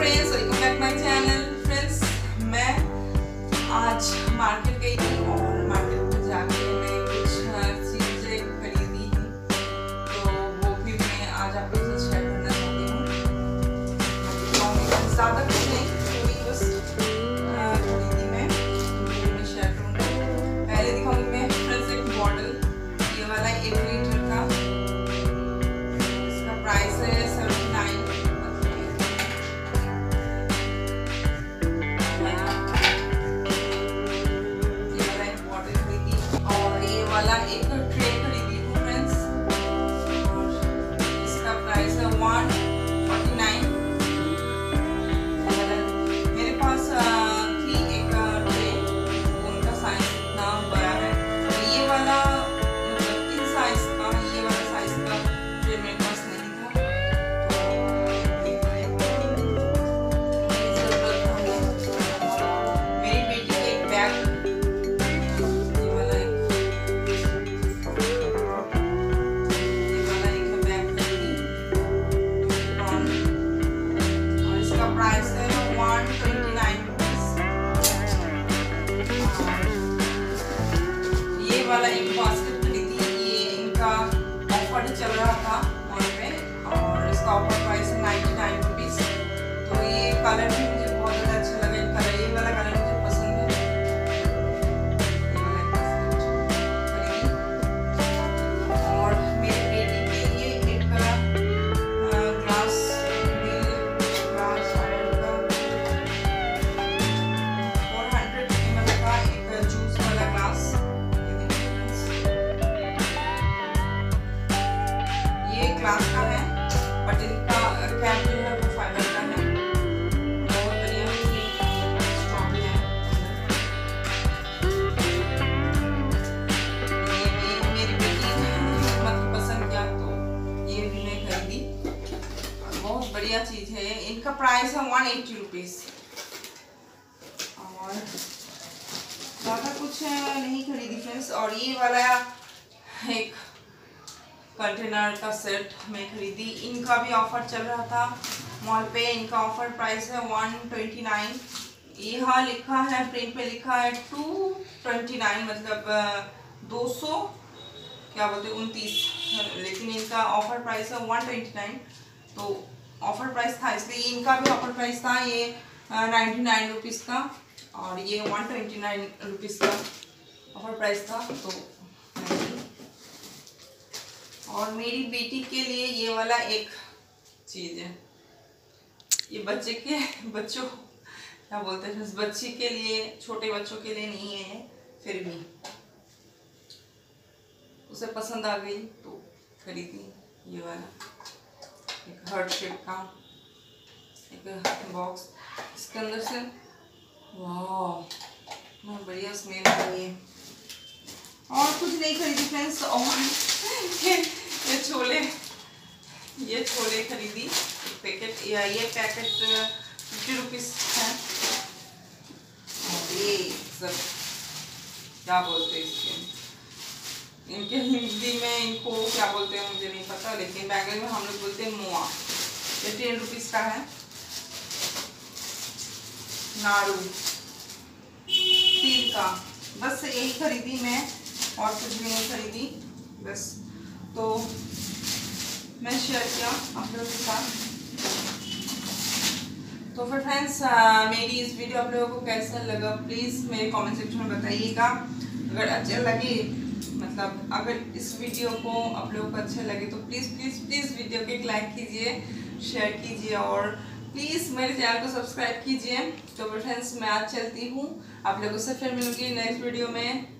Friends, welcome back my channel. Friends, मैं आज market गई थी और मार्केट में जाके मैं कुछ चीज़ें खरीदी हैं, तो वो भी मैं आज आप लोगों से शेयर करना चाहती हूँ। ज़्यादा कुछ नहीं, थोड़ी बस खरीदी मैं शेयर करूँगी। पहले दिखाऊंगी मैं फ्रेंड्स एक बॉटल, ये वाला 1 लीटर का, इसका प्राइस है 79। वाला एक ट्रे खरीदी हूँ फ्रेंड्स, और इसका प्राइस है 149। मेरे पास थी एक ट्रे, उनका साइज इतना बड़ा है, तो ये वाला मतलब किस साइज का, ये वाला साइज का ट्रे मेरे पास नहीं था, तो मेरी बेटी के एक बैग, प्राइस है 129 रुपीज। ये वाला एक बास्केट खरीदी, ये इनका ऑफर चल रहा था मॉल में और इसका ऑफर प्राइस है 99 रुपीज। तो ये कलर भी मुझे बहुत ज़्यादा अच्छा लगा, कलर ये वाला कलर मुझे पसंद है। ये वाला बास्केट खरीदी और मेरी बेटी के लिए एक ग्लास ग्लास का है, बट इनका कैप जो है वो फाइबर का है, बहुत बढ़िया स्ट्रॉन्ग है। ये भी मेरी बेटी मतलब पसंद किया, तो ये भी मैं खरीदी, बहुत बढ़िया चीज है। इनका प्राइस है 180 रुपीज और ज़्यादा कुछ नहीं खरीदी फ्रेंड्स। और ये वाला एक कंटेनर का सेट मैं खरीदी, इनका भी ऑफर चल रहा था मॉल पे। इनका ऑफर प्राइस है 129। यहाँ लिखा है, प्रिंट पे लिखा है 229, मतलब 200 क्या बोलते 29, लेकिन इनका ऑफर प्राइस है 129। तो ऑफर प्राइस था इसलिए इनका भी ऑफर प्राइस था, ये 99 रुपीज़ का और ये 129 रुपीज़ का ऑफर प्राइस था। तो और मेरी बेटी के लिए ये वाला एक चीज़ है, ये बच्चों क्या बोलते हैं, बच्ची के लिए, छोटे बच्चों के लिए नहीं है, फिर भी उसे पसंद आ गई तो खरीदी। ये वाला एक हार्ट शेप का एक बॉक्स, इसके अंदर से वाह बढ़िया स्मेल आ रही है। और कुछ नहीं खरीदी फ्रेंड्स। और ये छोले खरीदी, एक पैकेट, या ये पैकेट 50 रुपीज़ है। और ये सब क्या बोलते हैं इसके, इनके हिंदी में इनको क्या बोलते हैं मुझे नहीं पता, लेकिन बैंगल में हम लोग बोलते हैं मोआ। ये 10 रुपीज़ का है। नाड़ू तिल का, बस यही खरीदी मैं और कुछ भी नहीं खरीदी बस। तो मैं शेयर किया आप लोगों के साथ। तो फिर फ्रेंड्स, मेरी इस वीडियो आप लोगों को कैसा लगा प्लीज़ मेरे कमेंट सेक्शन में बताइएगा। अगर अच्छा लगे, मतलब अगर इस वीडियो को आप लोगों को अच्छा लगे तो प्लीज़ प्लीज़ प्लीज़ वीडियो को एक लाइक कीजिए, शेयर कीजिए और प्लीज़ मेरे चैनल को सब्सक्राइब कीजिए। तो फिर फ्रेंड्स, मैं आज चलती हूँ, आप लोगों से फिर मिलूंगी नेक्स्ट वीडियो में।